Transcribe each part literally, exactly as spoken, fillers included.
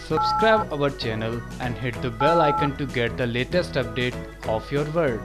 Subscribe our channel and hit the bell icon to get the latest update of your world.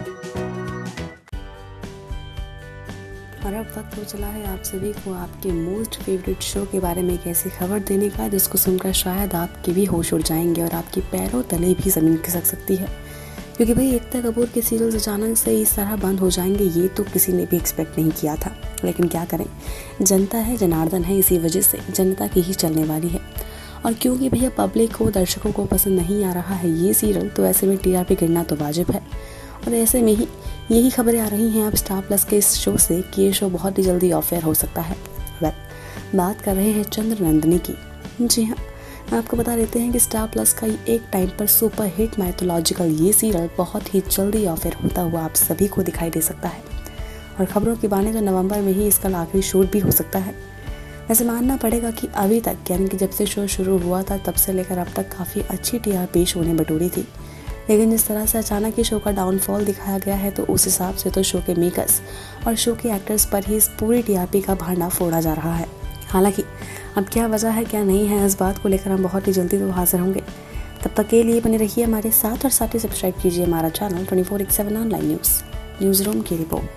और अब वक्त हो चला है आप सभी को आपके मोस्ट फेवरेट शो के बारे में एक ऐसी खबर देने का जिसको सुनकर शायद आपके भी होश उड़ जाएंगे और आपकी पैरों तले भी ज़मीन खिसक सकती है। क्योंकि भाई एकता कपूर के सीरियल्स अचानक से इस तरह बंद हो जाएंगे ये तो किसी ने भी एक्सपेक्ट नहीं किया था, लेकिन क्या करें, जनता है जनार्दन है, इसी वजह से जनता की ही चलने वाली है। और क्योंकि भैया पब्लिक को दर्शकों को पसंद नहीं आ रहा है ये सीरियल, तो ऐसे में टीआरपी गिरना तो वाजिब है। और ऐसे में ही यही खबरें आ रही हैं अब स्टार प्लस के इस शो से कि ये शो बहुत ही जल्दी ऑफ एयर हो सकता है। वेल बात कर रहे हैं चंद्र नंदिनी की। जी हाँ, आपको बता देते हैं कि स्टार प्लस का एक टाइम पर सुपर हिट माइथोलॉजिकल ये सीरियल बहुत ही जल्दी ऑफ एयर होता हुआ आप सभी को दिखाई दे सकता है। और खबरों की माने तो नवंबर में ही इसका आखिरी शूट भी हो सकता है। वैसे मानना पड़ेगा कि अभी तक यानी कि जब से शो शुरू हुआ था तब से लेकर अब तक काफ़ी अच्छी टीआरपी शो ने बटोरी थी, लेकिन जिस तरह से अचानक ही शो का डाउनफॉल दिखाया गया है तो उस हिसाब से तो शो के मेकर्स और शो के एक्टर्स पर ही इस पूरी टीआरपी का भांडा फोड़ा जा रहा है। हालांकि अब क्या वजह है क्या नहीं है इस बात को लेकर हम बहुत ही जल्दी तो हाजिर होंगे। तब तक के लिए बने रहिए हमारे साथ और साथ ही सब्सक्राइब कीजिए हमारा channel twenty four X seven online news news room की report.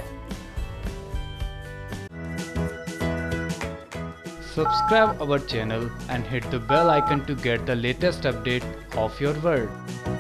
Subscribe our channel and hit the bell icon to get the latest update of your world.